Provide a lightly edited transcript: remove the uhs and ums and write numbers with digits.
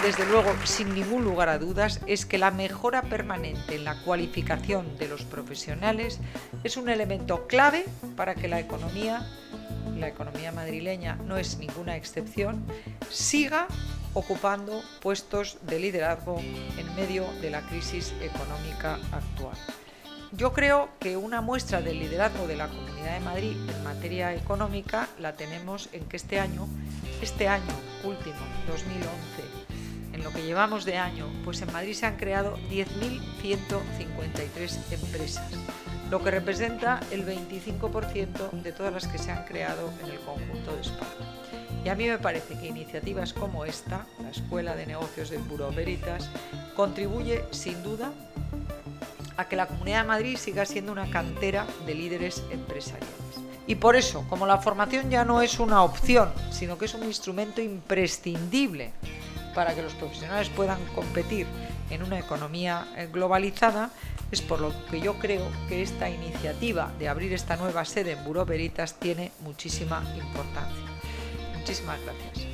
desde luego, sin ningún lugar a dudas, es que la mejora permanente en la cualificación de los profesionales es un elemento clave para que la economía madrileña no es ninguna excepción, siga ocupando puestos de liderazgo en medio de la crisis económica actual. Yo creo que una muestra del liderazgo de la Comunidad de Madrid en materia económica la tenemos en que este año último, 2011, en lo que llevamos de año, pues en Madrid se han creado 10.153 empresas, lo que representa el 25% de todas las que se han creado en el conjunto de España. Y a mí me parece que iniciativas como esta, la Escuela de Negocios del Bureau Veritas, contribuye sin duda a que la Comunidad de Madrid siga siendo una cantera de líderes empresariales. Y por eso, como la formación ya no es una opción, sino que es un instrumento imprescindible para que los profesionales puedan competir en una economía globalizada, es por lo que yo creo que esta iniciativa de abrir esta nueva sede en Bureau Veritas tiene muchísima importancia. Muchísimas gracias.